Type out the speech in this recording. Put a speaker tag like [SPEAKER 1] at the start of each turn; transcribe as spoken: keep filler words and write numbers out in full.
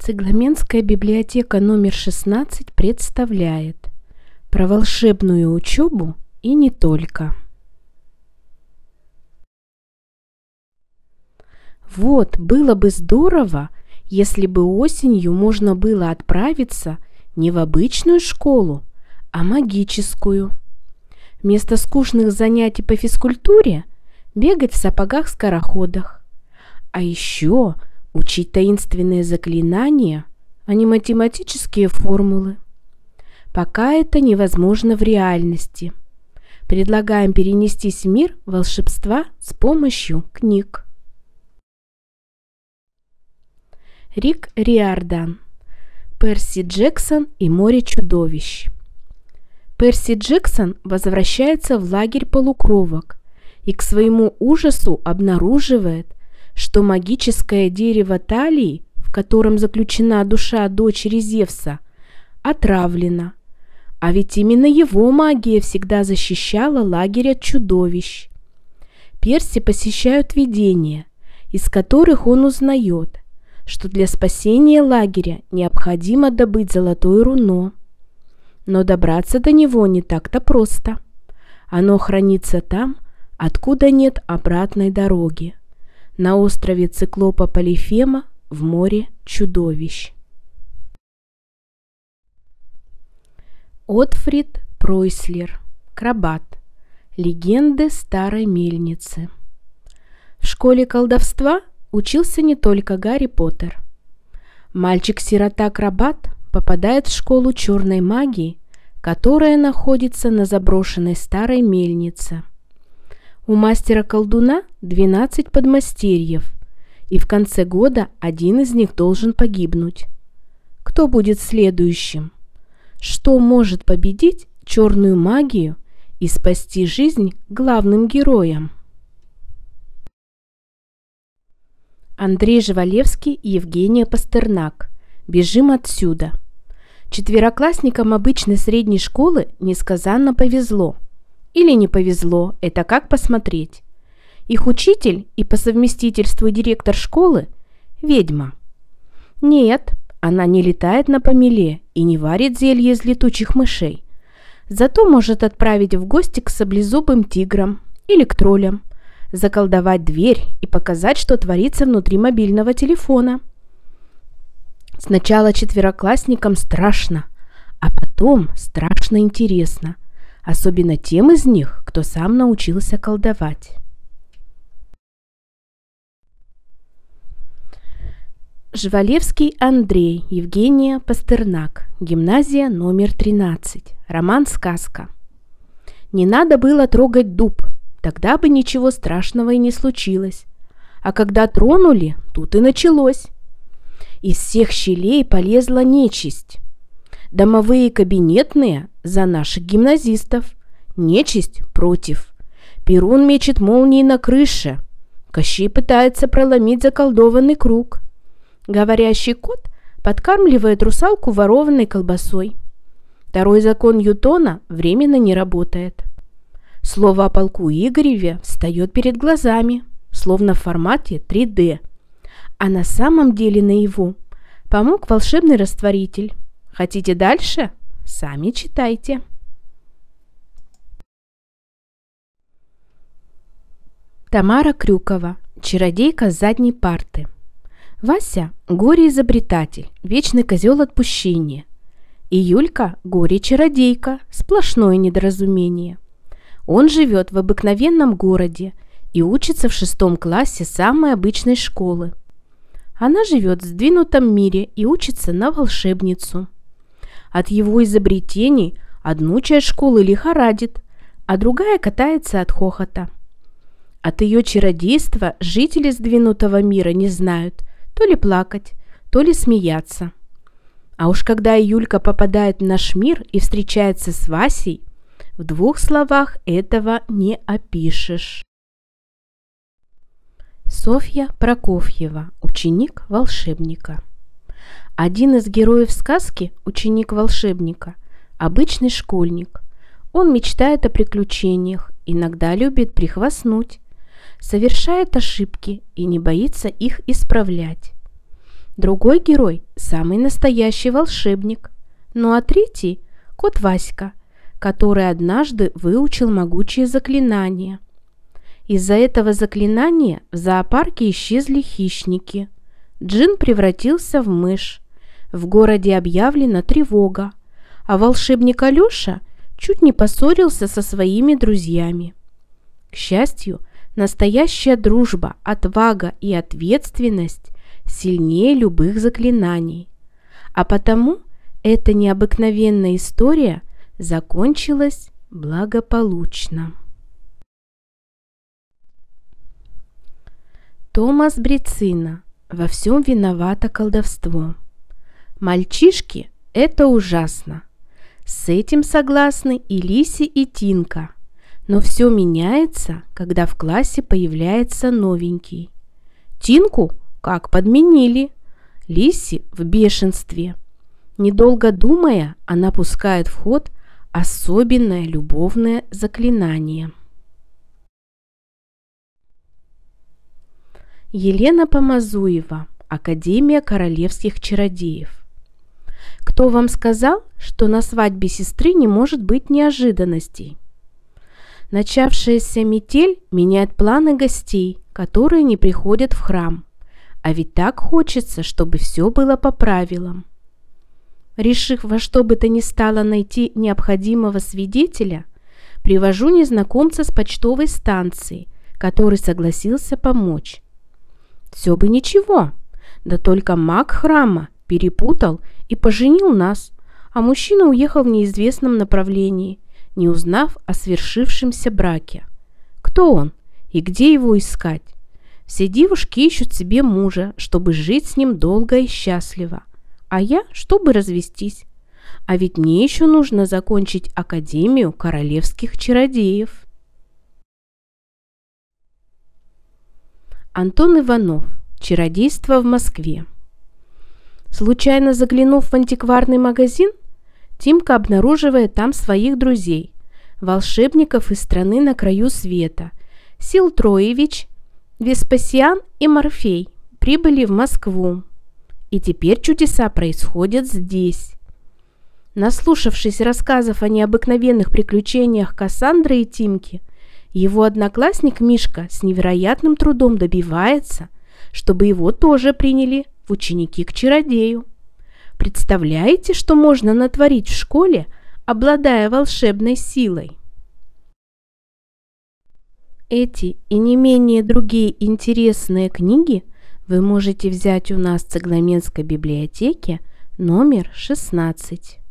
[SPEAKER 1] Цыгламенская библиотека номер шестнадцать представляет про волшебную учебу и не только. Вот, было бы здорово, если бы осенью можно было отправиться не в обычную школу, а магическую. Вместо скучных занятий по физкультуре бегать в сапогах-скороходах. А еще учить таинственные заклинания, а не математические формулы. Пока это невозможно в реальности. Предлагаем перенестись в мир волшебства с помощью книг. Рик Риордан. Перси Джексон и море чудовищ. Перси Джексон возвращается в лагерь полукровок и к своему ужасу обнаруживает, что магическое дерево Талии, в котором заключена душа дочери Зевса, отравлено. А ведь именно его магия всегда защищала лагерь от чудовищ. Перси посещают видения, из которых он узнает, что для спасения лагеря необходимо добыть золотое руно. Но добраться до него не так-то просто. Оно хранится там, откуда нет обратной дороги, на острове циклопа Полифема в море чудовищ. Отфрид Пройслер. Крабат. Легенды старой мельницы. В школе колдовства учился не только Гарри Поттер. Мальчик-сирота Крабат попадает в школу черной магии, которая находится на заброшенной старой мельнице. У мастера-колдуна двенадцать подмастерьев, и в конце года один из них должен погибнуть. Кто будет следующим? Что может победить черную магию и спасти жизнь главным героям? Андрей Жвалевский и Евгения Пастернак. «Бежим отсюда». Четвероклассникам обычной средней школы несказанно повезло. Или не повезло, это как посмотреть. Их учитель и по совместительству директор школы – ведьма. Нет, она не летает на помеле и не варит зелье из летучих мышей. Зато может отправить в гости к саблезубым тиграм или к троллям, заколдовать дверь и показать, что творится внутри мобильного телефона. Сначала четвероклассникам страшно, а потом страшно интересно. Особенно тем из них, кто сам научился колдовать. Жвалевский Андрей, Евгения Пастернак. Гимназия номер тринадцать. Роман-сказка. Не надо было трогать дуб, тогда бы ничего страшного и не случилось. А когда тронули, тут и началось. Из всех щелей полезла нечисть. Домовые и кабинетные за наших гимназистов. Нечисть против. Перун мечет молнии на крыше. Кощей пытается проломить заколдованный круг. Говорящий кот подкармливает русалку ворованной колбасой. Второй закон Ньютона временно не работает. Слово о полку Игореве встает перед глазами, словно в формате три дэ. А на самом деле наяву помог волшебный растворитель. Хотите дальше? Сами читайте. Тамара Крюкова. Чародейка с задней парты. Вася – горе-изобретатель, вечный козел отпущения. И Юлька – горе-чародейка, сплошное недоразумение. Он живет в обыкновенном городе и учится в шестом классе самой обычной школы. Она живет в сдвинутом мире и учится на волшебницу. От его изобретений одну часть школы лихорадит, а другая катается от хохота. От ее чародейства жители сдвинутого мира не знают, то ли плакать, то ли смеяться. А уж когда Юлька попадает в наш мир и встречается с Васей, в двух словах этого не опишешь. Софья Прокофьева. Ученик волшебника. Один из героев сказки – ученик волшебника, обычный школьник. Он мечтает о приключениях, иногда любит прихвастнуть, совершает ошибки и не боится их исправлять. Другой герой – самый настоящий волшебник. Ну а третий – кот Васька, который однажды выучил могучее заклинание. Из-за этого заклинания в зоопарке исчезли хищники. Джин превратился в мышь. В городе объявлена тревога, а волшебник Алеша чуть не поссорился со своими друзьями. К счастью, настоящая дружба, отвага и ответственность сильнее любых заклинаний. А потому эта необыкновенная история закончилась благополучно. Томас Брицина. Во всем виновато колдовство. Мальчишки, это ужасно. С этим согласны и Лиси, и Тинка. Но все меняется, когда в классе появляется новенький. Тинку как подменили. Лиси в бешенстве. Недолго думая, она пускает в ход особенное любовное заклинание. Елена Помазуева. Академия королевских чародеев. Кто вам сказал, что на свадьбе сестры не может быть неожиданностей? Начавшаяся метель меняет планы гостей, которые не приходят в храм. А ведь так хочется, чтобы все было по правилам. Решив во что бы то ни стало найти необходимого свидетеля, привожу незнакомца с почтовой станции, который согласился помочь. Все бы ничего, да только маг храма перепутал и поженил нас, а мужчина уехал в неизвестном направлении, не узнав о свершившемся браке. Кто он и где его искать? Все девушки ищут себе мужа, чтобы жить с ним долго и счастливо, а я, чтобы развестись. А ведь мне еще нужно закончить Академию королевских чародеев. Антон Иванов. Чародейство в Москве. Случайно заглянув в антикварный магазин, Тимка обнаруживает там своих друзей, волшебников из страны на краю света. Сил Троевич, Веспасиан и Морфей прибыли в Москву. И теперь чудеса происходят здесь. Наслушавшись рассказов о необыкновенных приключениях Кассандры и Тимки, его одноклассник Мишка с невероятным трудом добивается, чтобы его тоже приняли в ученики к чародею. Представляете, что можно натворить в школе, обладая волшебной силой? Эти и не менее другие интересные книги вы можете взять у нас в Цыгламенской библиотеке номер шестнадцать.